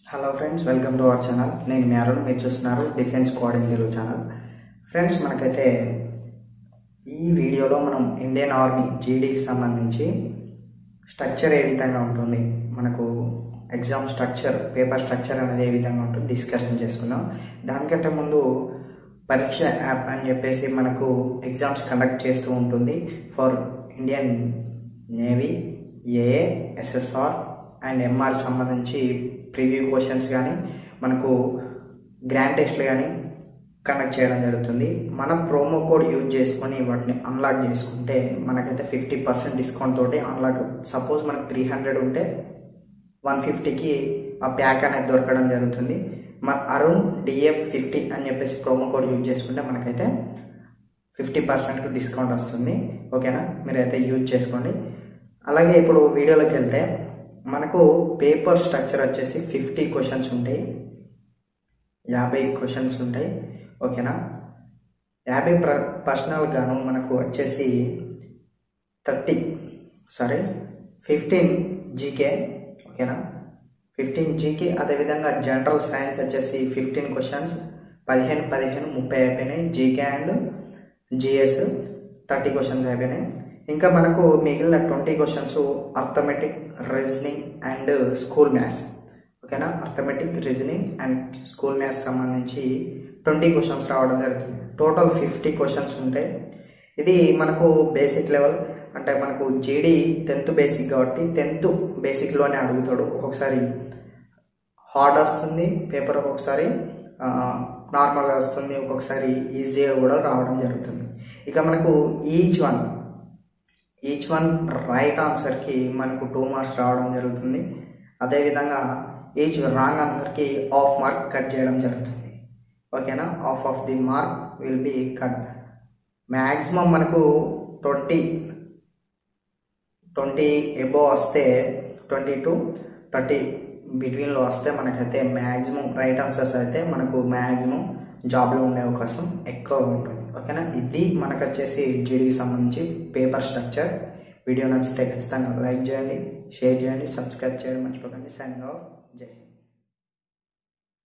Hello friends, welcome to our channel. నేను మీ అరుణ్. మీరు చూస్తున్నారు defence squad in Telugu channel. Friends, మనకైతే ఈ వీడియోలో మనం ఇండియన్ ఆర్మీ జీడీకి సంబంధించి స్ట్రక్చర్ ఏ విధంగా ఉంటుంది, మనకు ఎగ్జామ్ స్ట్రక్చర్, పేపర్ స్ట్రక్చర్ అనేది ఏ విధంగా ఉంటుంది డిస్కషన్ చేసుకుందాం. దానికంటే ముందు పరీక్ష యాప్ అని చెప్పేసి మనకు ఎగ్జామ్స్ కండక్ట్ చేస్తూ ఉంటుంది for Indian navy, AA, SSR and MR సంబంధించి ప్రివ్యూ క్వశ్చన్స్ కానీ మనకు గ్రాండ్ టెస్ట్లు కానీ కండక్ట్ చేయడం జరుగుతుంది. మన ప్రోమో కోడ్ యూజ్ చేసుకొని వాటిని అన్లాక్ చేసుకుంటే మనకైతే 50% డిస్కౌంట్ తోటి అన్లాక్. సపోజ్ మనకు 300 ఉంటే 150కి ఆ ప్యాక్ అనేది దొరకడం జరుగుతుంది. మన అరుణ్ DF50 అని చెప్పేసి ప్రోమో కోడ్ యూజ్ చేసుకుంటే మనకైతే 50% డిస్కౌంట్ వస్తుంది. ఓకేనా, మీరైతే యూజ్ చేసుకోండి. అలాగే ఇప్పుడు వీడియోలోకి వెళ్తే మనకు పేపర్ స్ట్రక్చర్ వచ్చేసి 50 క్వశ్చన్స్ ఉంటాయి, 50 క్వశ్చన్స్ ఉంటాయి. ఓకేనా, 50 పర్సనల్ గాను మనకు వచ్చేసి 15 జీకే. ఓకేనా, 15 జీకే. అదేవిధంగా జనరల్ సైన్స్ వచ్చేసి 15 క్వశ్చన్స్, 15 30 అయిపోయినాయి. జీకే అండ్ జిఎస్ 30 క్వశ్చన్స్ అయిపోయినాయి. ఇంకా మనకు మిగిలిన 20 questions arithmetic, reasoning and school maths. ఓకేనా, arithmetic, reasoning and school maths సంబంధించి 20 క్వశ్చన్స్ రావడం జరుగుతుంది. టోటల్ 50 క్వశ్చన్స్ ఉంటాయి. ఇది మనకు బేసిక్ లెవెల్, అంటే మనకు జీడీ 10th బేసిక్ కాబట్టి 10th బేసిక్లోనే అడుగుతాడు. ఒక్కొక్కసారి హార్డ్ వస్తుంది పేపర్, ఒక్కొక్కసారి నార్మల్గా వస్తుంది, ఒక్కొక్కసారి ఈజీగా కూడా రావడం జరుగుతుంది. ఇక మనకు ఈచ్ వన్ రైట్ ఆన్సర్కి మనకు 2 మార్క్స్ రావడం జరుగుతుంది. అదేవిధంగా ఈచ్ రాంగ్ ఆన్సర్కి హాఫ్ మార్క్ కట్ చేయడం జరుగుతుంది. ఓకేనా, half of the mark will be cut. Maximum మనకు 20 ఎబో వస్తే 20 to 30 బిట్వీన్లో వస్తే మనకైతే మ్యాక్సిమం రైట్ ఆన్సర్స్ అయితే మనకు మ్యాక్సిమం జాబ్లో ఉండే అవకాశం ఎక్కువ ఉంటుంది. ఓకేనా, ఇది మనకు వచ్చేసి జీడీకి సంబంధించి పేపర్ స్ట్రక్చర్. వీడియో నచ్చితే ఖచ్చితంగా లైక్ చేయండి, షేర్ చేయండి, సబ్స్క్రైబ్ చేయడం మర్చిపోకండి. Signing off. జై హింద్.